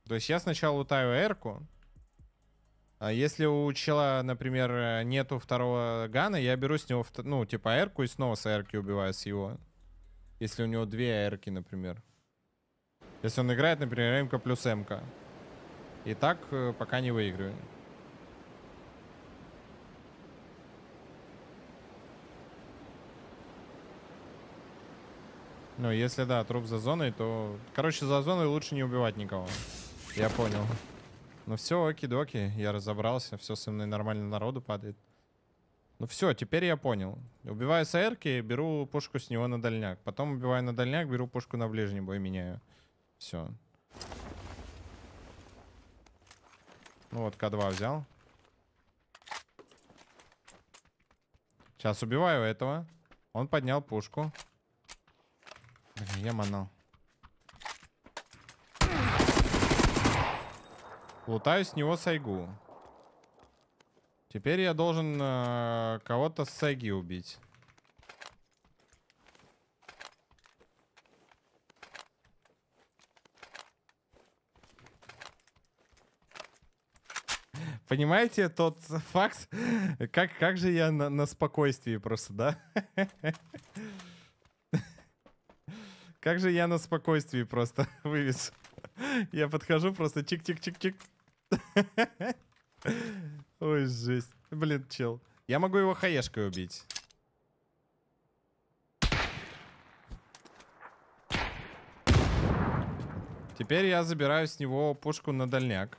То есть я сначала лутаю эрку. А если у чела, например, нету второго гана, я беру с него, ну, типа эрку и снова с эрки убиваю с его. Если у него две эрки, например. Если он играет, например, МК плюс МК. И так пока не выигрываю. Ну, если, да, труп за зоной, то... Короче, за зоной лучше не убивать никого. Я понял. Ну все, оки-доки, я разобрался. Все со мной нормально народу падает. Ну все, теперь я понял. Убиваю с АРки, беру пушку с него на дальняк. Потом убиваю на дальняк, беру пушку на ближний бой, меняю. Все. Ну вот, К2 взял. Сейчас убиваю этого. Он поднял пушку. Блин, я манал. Лутаю с него сайгу. Теперь я должен кого-то с сайги убить. Понимаете тот факт? Как же я на спокойствии просто, да? Как же я на спокойствии просто вывез. Я подхожу просто чик-чик-чик-чик. Ой, жесть. Блин, чел. Я могу его хаешкой убить. Теперь я забираю с него пушку на дальняк.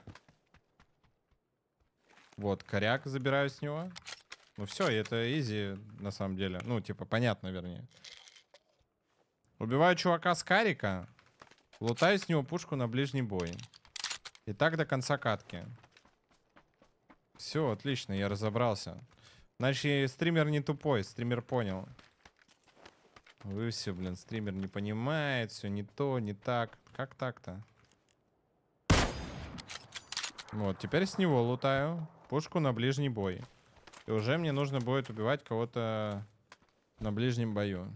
Вот, коряк забираю с него. Ну все, это изи на самом деле. Ну, типа, понятно, вернее. Убиваю чувака с карика. Лутаю с него пушку на ближний бой. И так до конца катки. Все, отлично, я разобрался. Значит, стример не тупой, стример понял. Вы все, блин, стример не понимает, все не то, не так. Как так-то? Вот, теперь с него лутаю пушку на ближний бой. И уже мне нужно будет убивать кого-то на ближнем бою.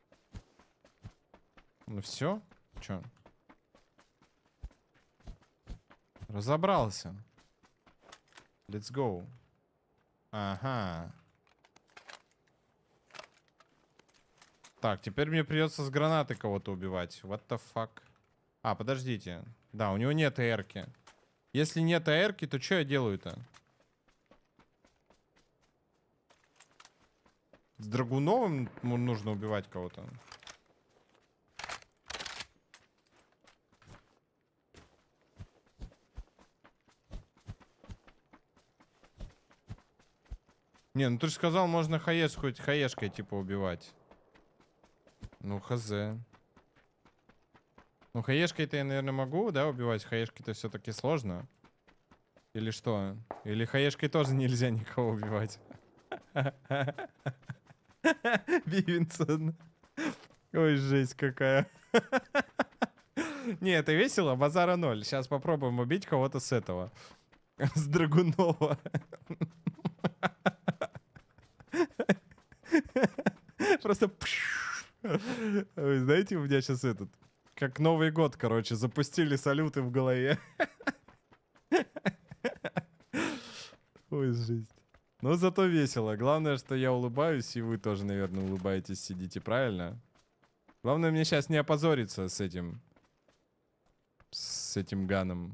Ну все, чё? Разобрался. Let's go. Ага. Так, теперь мне придется с гранаты кого-то убивать. What the fuck? А, подождите. Да, у него нет АРки. Если нет АРки, то что я делаю-то? С Драгуновым нужно убивать кого-то. Не, ну ты же сказал, можно хаешкой типа убивать. Ну, хз. Ну, хаешкой-то я, наверное, могу, да, убивать? Хаешкой-то все-таки сложно. Или что? Или хаешкой тоже нельзя никого убивать? Бивинсон. Ой, жесть какая. Не, это весело, базара ноль. Сейчас попробуем убить кого-то с этого. С Драгунова. Просто... Вы знаете, у меня сейчас этот... Как Новый год, короче, запустили салюты в голове. Ой, жесть. Но зато весело. Главное, что я улыбаюсь, и вы тоже, наверное, улыбаетесь, сидите, правильно? Главное мне сейчас не опозориться с этим... С этим ганом.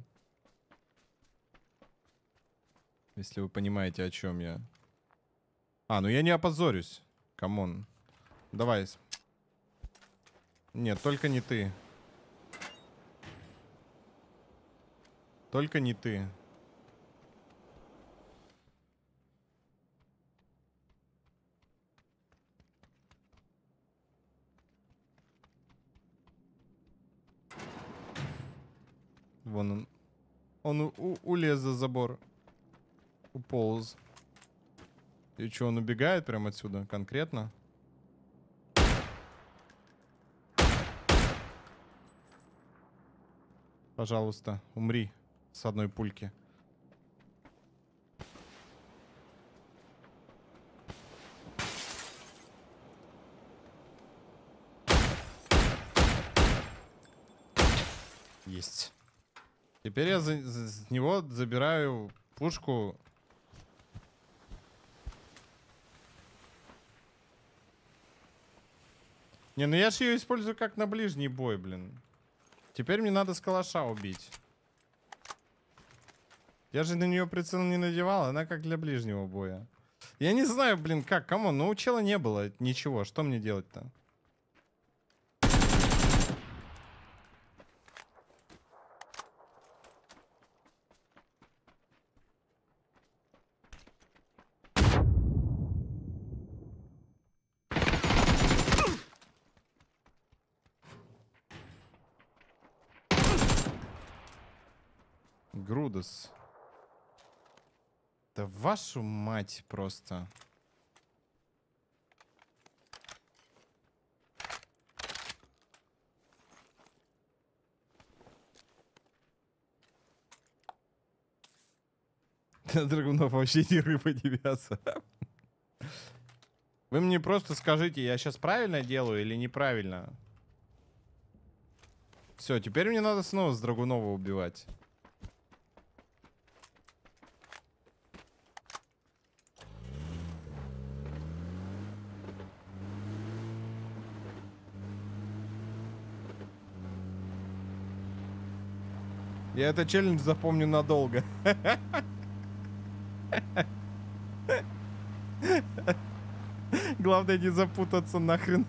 Если вы понимаете, о чем я. А, ну я не опозорюсь. Камон. Давай. Нет, только не ты. Только не ты. Вон он. Он улез за забор. Уполз. И что, он убегает прямо отсюда? Конкретно? Пожалуйста, умри с одной пульки. Есть. Теперь я с него забираю пушку. Не, ну я же ее использую как на ближний бой, блин. Теперь мне надо с калаша убить. Я же на нее прицел не надевал, она как для ближнего боя. Я не знаю, блин, как, кому, но у чела не было ничего. Что мне делать-то? Грудос. Да вашу мать просто. Драгунов вообще не рыба, не мясо. Вы мне просто скажите, я сейчас правильно делаю или неправильно? Все, теперь мне надо снова с Драгунова убивать. Я этот челлендж запомню надолго. Главное не запутаться нахрен.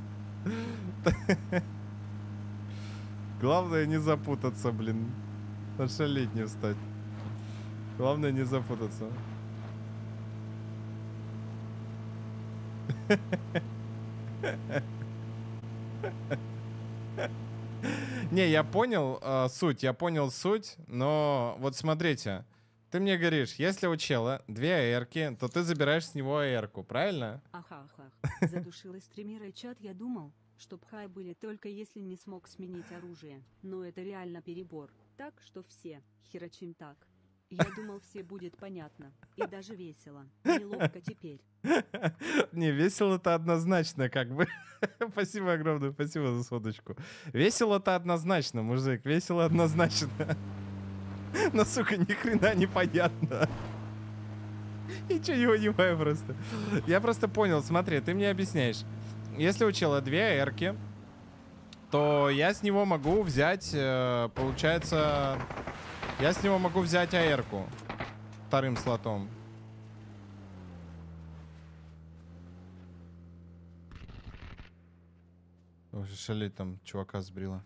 Главное не запутаться, блин. Ошалеть не встать. Главное не запутаться. Не, я понял суть, но вот смотрите. Ты мне говоришь, если у чела 2 аэрки, то ты забираешь с него аэрку, правильно? Ахахах. Задушила стримера и чат, я думал, что пхай были только если не смог сменить оружие. Но это реально перебор. Так что все. Херачим так. Я думал, все будет понятно. И даже весело. Неловко теперь. Не, весело-то однозначно, как бы. Спасибо огромное, спасибо за соточку. Весело-то однозначно, мужик, весело однозначно. Но, сука, ни хрена не понятно. Ничего не понимаю просто. Я просто понял, смотри, ты мне объясняешь. Если у чела 2 эрки, то я с него могу взять, получается... Я с него могу взять аэрку вторым слотом. Ой, шалеть, там чувака сбрила.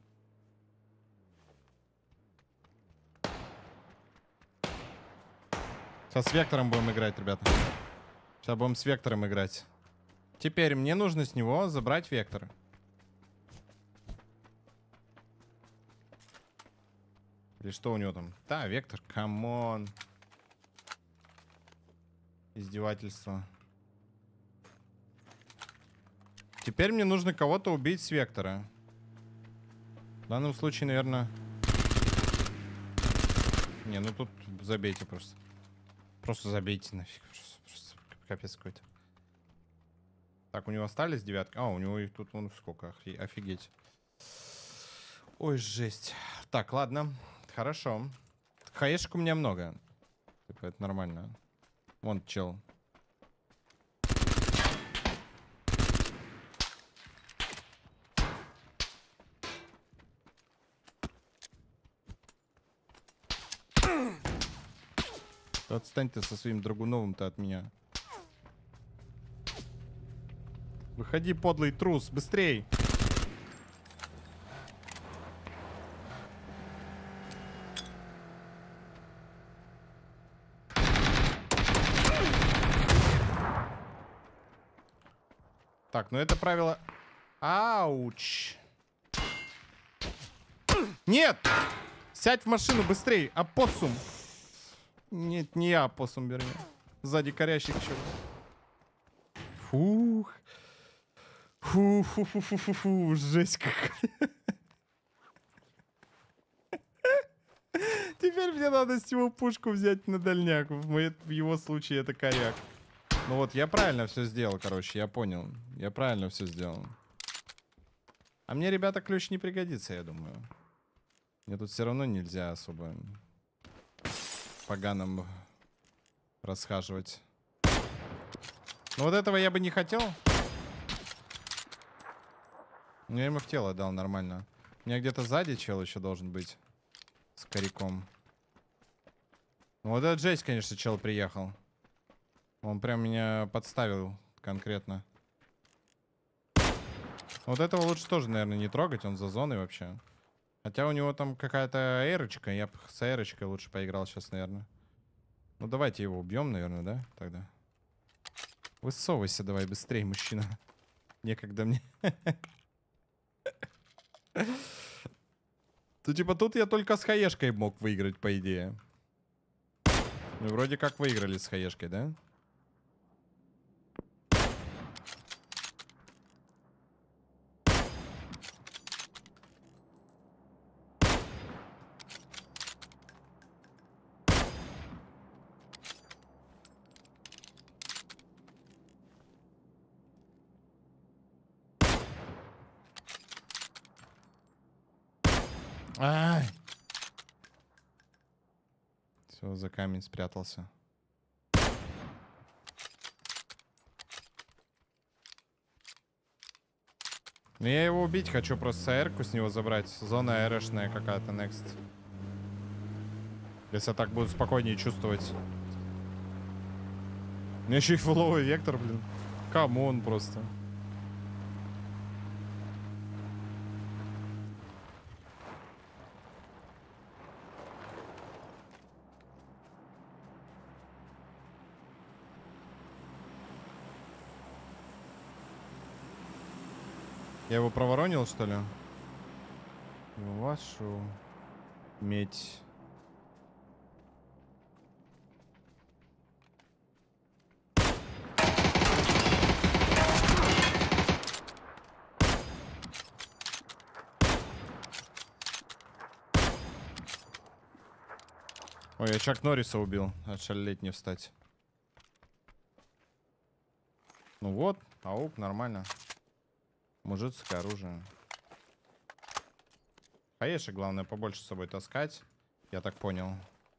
Сейчас с вектором будем играть, ребята. Сейчас будем с вектором играть. Теперь мне нужно с него забрать вектор. Или что у него там? Да, вектор, камон. Издевательство. Теперь мне нужно кого-то убить с вектора. В данном случае, наверное... Не, ну тут забейте просто. Просто забейте нафиг. Просто капец какой-то. Так, у него остались девятки. А, у него их тут вон сколько. Офигеть. Ой, жесть. Так, ладно. Хорошо. Хаешек у меня много. Типа, это нормально. Вон чел. Отстань ты со своим Драгуновым-то от меня. Выходи, подлый трус, быстрей! Так, ну это правило... Ауч! Нет! Сядь в машину быстрей, опоссум! Нет, не я, опоссум, вернее. Сзади корящих еще. Фух. Фу-фу-фу-фу-фу-фу, жесть какая. Теперь мне надо с него пушку взять на дальняк. В его случае это коряк. Ну вот, я правильно все сделал, короче, я понял. Я правильно все сделал. А мне, ребята, ключ не пригодится, я думаю. Мне тут все равно нельзя особо поганым расхаживать. Ну вот этого я бы не хотел. Но я ему в тело дал нормально. У меня где-то сзади чел еще должен быть. С коряком. Ну вот этот жесть, конечно, чел приехал. Он прям меня подставил конкретно. Вот этого лучше тоже, наверное, не трогать. Он за зоной вообще. Хотя у него там какая-то эрочка. Я бы с эрочкой лучше поиграл сейчас, наверное. Ну давайте его убьем, наверное, да? Тогда. Высовывайся давай быстрее, мужчина. Некогда мне. То типа тут я только с хаешкой мог выиграть, по идее. Ну вроде как выиграли с хаешкой, да? Ай! Все, за камень спрятался. Ну я его убить хочу, просто аэрку с него забрать. Зона аэрошная какая-то, next. Если я так буду спокойнее чувствовать. У меня еще и фуловый вектор, блин. Камон просто. Я его проворонил, что ли? Вашу медь. Ой, я Чак Норриса убил. Отшалеть не встать. Ну вот, аук, нормально. Мужицкое оружие. Хаешек, главное, побольше с собой таскать. Я так понял.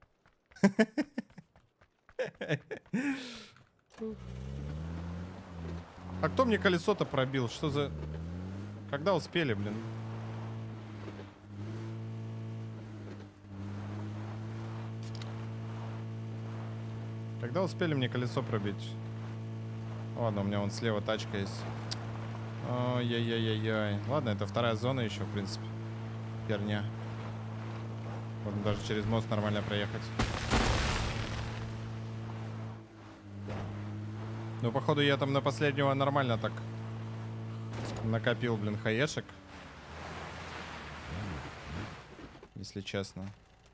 А кто мне колесо-то пробил? Что за... Когда успели, блин? Когда успели мне колесо пробить? Ладно, у меня вон слева тачка есть. Ой-яй-яй-яй-яй. Ладно, это вторая зона еще, в принципе. Херня. Можно даже через мост нормально проехать. Ну, походу, я там на последнего нормально так накопил, блин, хаешек. Если честно.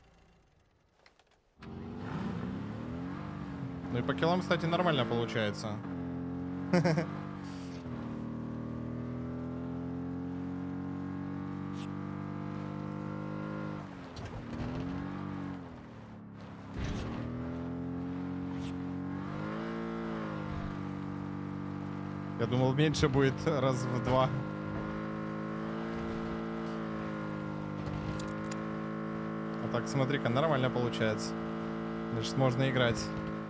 Ну и по киллам, кстати, нормально получается. Я думал, меньше будет раз в 2. А так, смотри-ка, нормально получается. Значит, можно играть.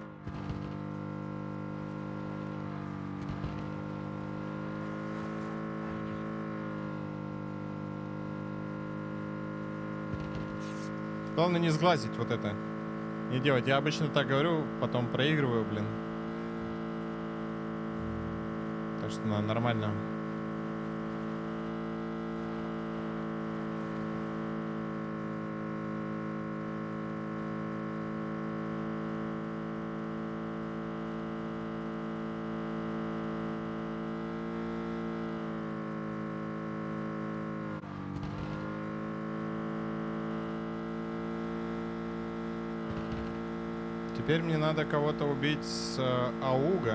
Главное не сглазить вот это. Не делать. Я обычно так говорю, потом проигрываю, блин. Так что нормально. Теперь мне надо кого-то убить с ауга.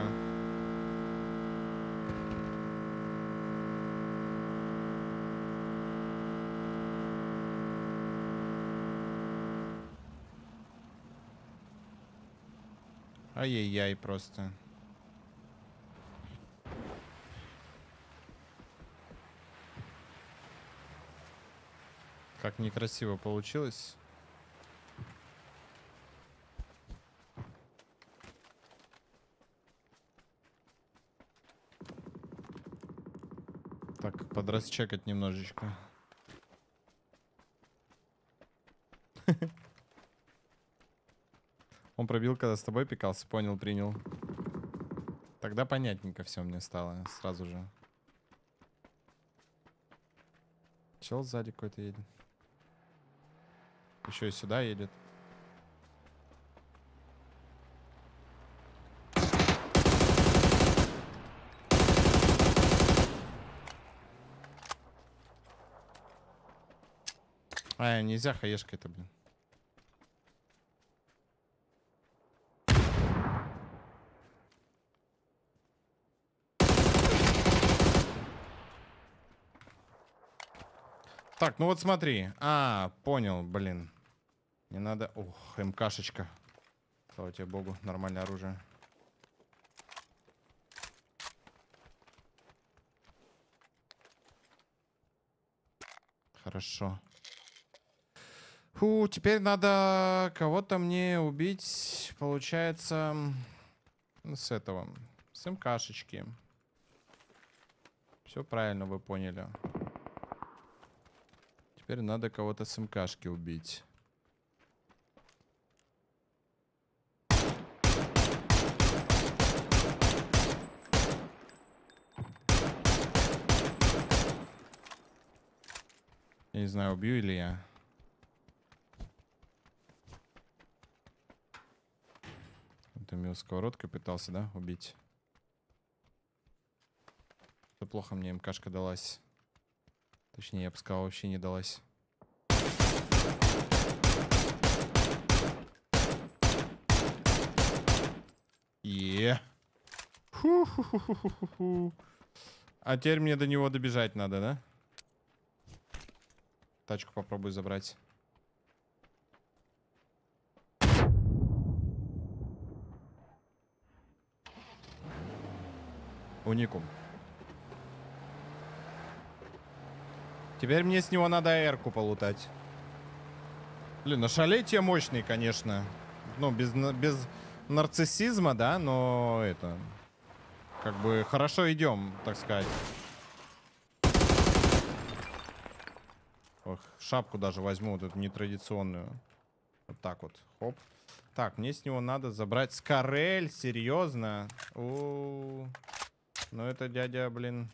Ай-яй-яй просто. Как некрасиво получилось. Так, подрасчекать немножечко. Он пробил, когда с тобой пикался, понял, принял. Тогда понятненько все мне стало сразу же. Чел сзади какой-то едет. Еще и сюда едет. А, нельзя хаешкой-то, блин. Так, ну вот смотри. А, понял, блин. Не надо... Ух, МКшечка. Слава тебе богу, нормальное оружие. Хорошо. Фу, теперь надо кого-то мне убить, получается, с этого, с МКшечки. Все правильно вы поняли. Теперь надо кого-то с МКшки убить. Я не знаю, убью или я. Ты меня сковородкой пытался, да, убить? Это плохо мне МКшка далась. Точнее, я бы сказал, вообще не далась. Фу-ху-ху-ху-ху-ху. А теперь мне до него добежать надо, да? Тачку попробую забрать. Уникум. Теперь мне с него надо эрку полутать. Блин, ну шалеть я мощный, конечно. Ну, без нарциссизма, да, но это... Как бы хорошо идем, так сказать. Ох, шапку даже возьму, вот эту нетрадиционную. Вот так вот, хоп. Так, мне с него надо забрать Скорель, серьезно? Ну это дядя, блин.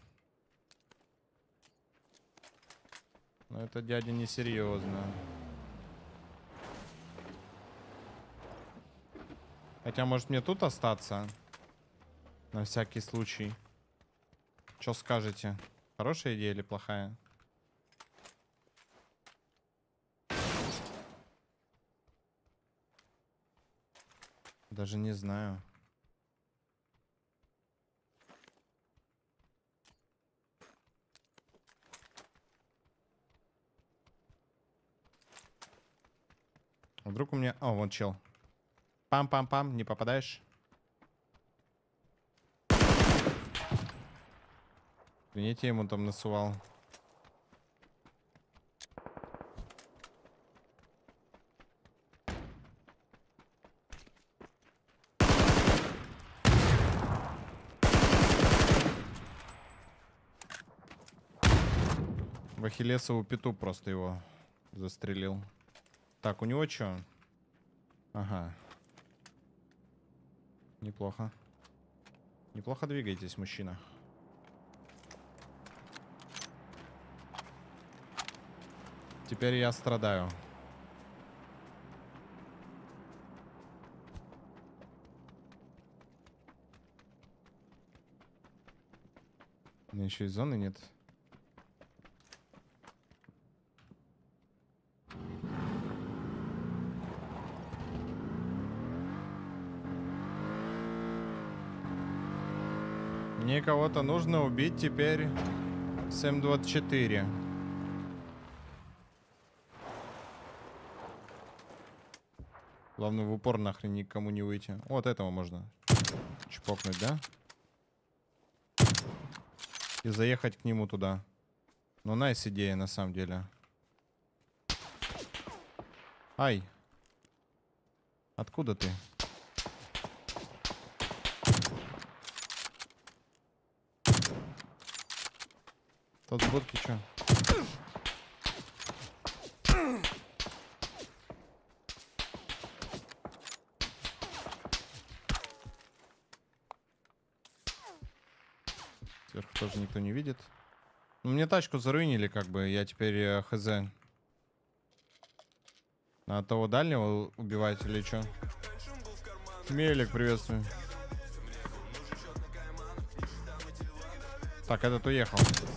Ну это дядя несерьезно. Хотя, может, мне тут остаться? На всякий случай. Что скажете? Хорошая идея или плохая? Даже не знаю. Вдруг у меня... О, вон чел. Пам-пам-пам, не попадаешь? Извините, ему там насувал. В ахиллесову пяту просто его застрелил. Так, у него что? Ага. Неплохо. Неплохо двигаетесь, мужчина. Теперь я страдаю. У меня еще и зоны нет. Мне кого-то нужно убить теперь с М24. Главное в упор нахрен никому не выйти. Вот этого можно чпокнуть, да? И заехать к нему туда. Ну, найс идея на самом деле. Ай. Откуда ты? Тот с будки чё? Сверху тоже никто не видит. Ну, мне тачку заруинили, как бы. Я теперь хз. Надо того дальнего убивать или что? Мелик, приветствую. Так, этот уехал.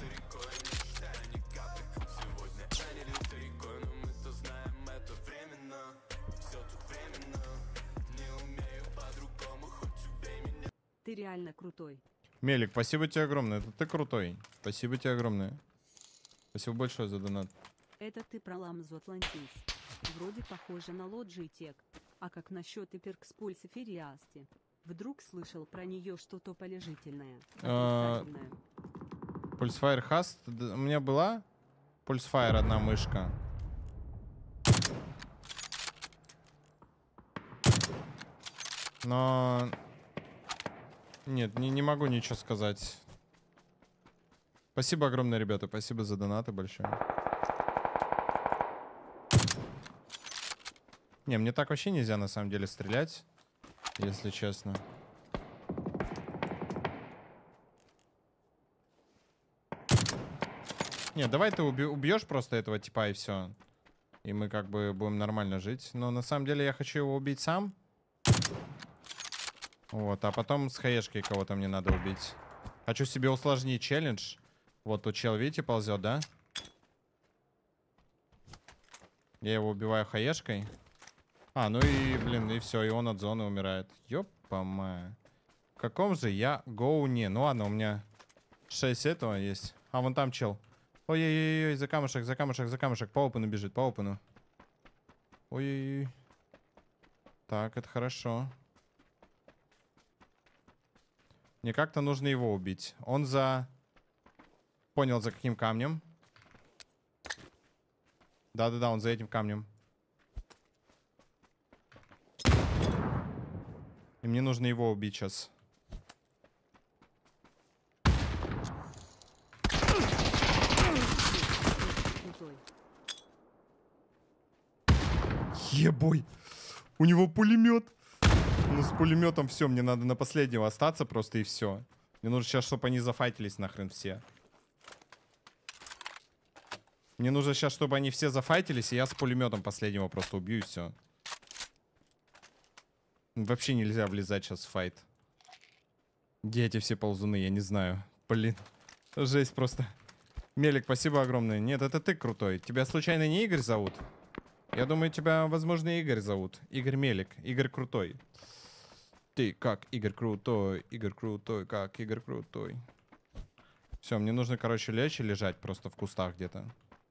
Ты реально крутой. Мелик, спасибо тебе огромное. Это ты крутой. Спасибо тебе огромное. Спасибо большое за донат. Это ты про Ламзу Атлантис. Вроде похоже на Logitech. А как насчет Hyperxpulse Фериасти? Вдруг слышал про нее что-то положительное? Отрицательное. Pulsefire Hast. У меня была Pulsefire одна мышка. Но... Нет, не могу ничего сказать. Спасибо огромное, ребята. Спасибо за донаты большое. Не, мне так вообще нельзя на самом деле стрелять. Если честно. Не, давай ты убьешь просто этого типа и все. И мы как бы будем нормально жить. Но на самом деле я хочу его убить сам. Вот, а потом с хаешкой кого-то мне надо убить. Хочу себе усложнить челлендж. Вот тут чел, видите, ползет, да? Я его убиваю хаешкой. А, ну и, блин, и все, и он от зоны умирает. Ёпа-моя. В каком же я гоуне? Ну ладно, у меня 6 этого есть. А, вон там чел. Ой-ой-ой, за камушек, за камушек, за камушек. По опену бежит, по опену. Ой-ой-ой. Так, это хорошо. Мне как-то нужно его убить. Он за... Понял, за каким камнем. Да-да-да, он за этим камнем. И мне нужно его убить сейчас. Крутой. Ебой. У него пулемет. Ну, с пулеметом все. Мне надо на последнего остаться просто и все. Мне нужно сейчас, чтобы они зафайтились нахрен все. Мне нужно сейчас, чтобы они все зафайтились, и я с пулеметом последнего просто убью и все. Вообще нельзя влезать сейчас в файт. Где эти все ползуны, я не знаю. Блин. Жесть просто. Мелик, спасибо огромное. Нет, это ты крутой. Тебя случайно не Игорь зовут? Я думаю, тебя, возможно, Игорь зовут. Игорь Мелик. Игорь крутой. Ты как Игорь крутой. Игорь крутой, как Игорь крутой. Все, мне нужно, короче, лечь и лежать просто в кустах где-то.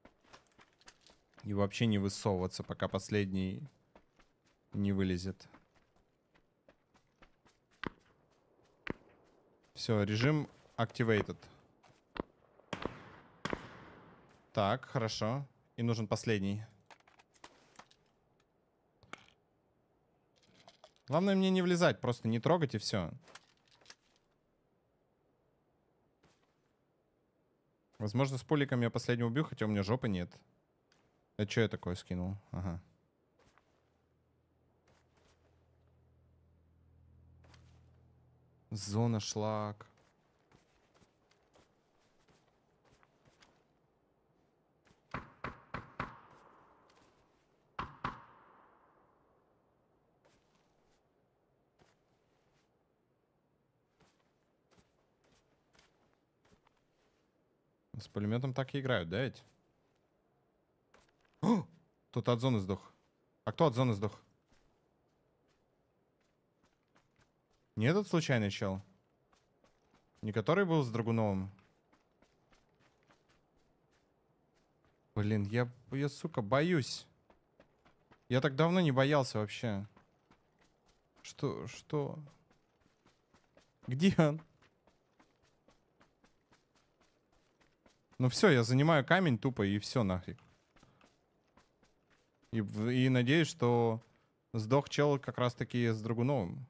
И вообще не высовываться, пока последний не вылезет. Все, режим activated. Так, хорошо. И нужен последний. Главное мне не влезать, просто не трогать и все. Возможно, с пуликом я последнего убью, хотя у меня жопы нет. Это что я такое скинул? Ага. Зона шлак. С пулеметом так и играют, да ведь? О! Кто-то от зоны сдох. А кто от зоны сдох? Не этот случайный чел? Не который был с Драгуновым? Блин, я, сука, боюсь. Я так давно не боялся вообще. Что? Где он? Ну все, я занимаю камень тупо и все нафиг. И надеюсь, что сдох чел как раз-таки с Драгуновым.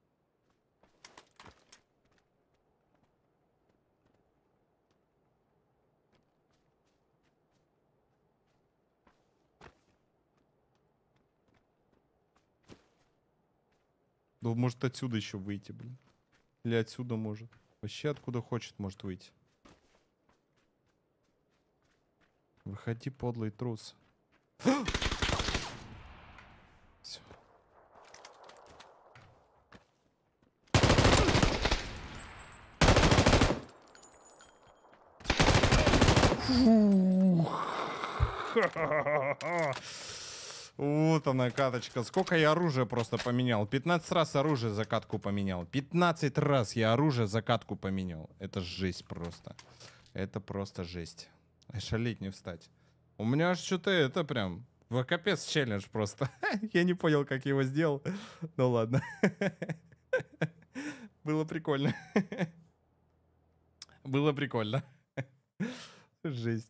Ну, может отсюда еще выйти, блин. Или отсюда может. Вообще откуда хочет, может выйти. Выходи, подлый трус. Всё. Вот она, каточка. Сколько я оружия просто поменял. 15 раз оружие за катку поменял. 15 раз я оружие за катку поменял. Это жесть просто. Это просто жесть. Шалить не встать. У меня аж что-то это прям... Капец челлендж просто. Я не понял, как я его сделал. Ну ладно. Было прикольно. Было прикольно. Жесть.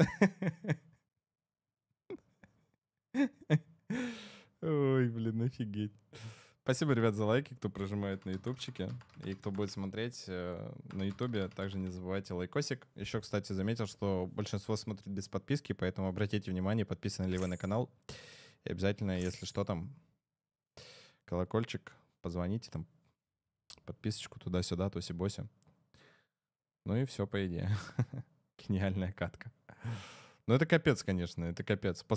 Ой, блин, офигеть. Спасибо, ребят, за лайки, кто прожимает на ютубчике. И кто будет смотреть на ютубе, также не забывайте лайкосик. Еще, кстати, заметил, что большинство смотрит без подписки, поэтому обратите внимание, подписаны ли вы на канал. И обязательно, если что там, колокольчик, позвоните там, подписочку туда-сюда, тоси-боси. Ну и все, по идее. Гениальная катка. Ну это капец, конечно, это капец.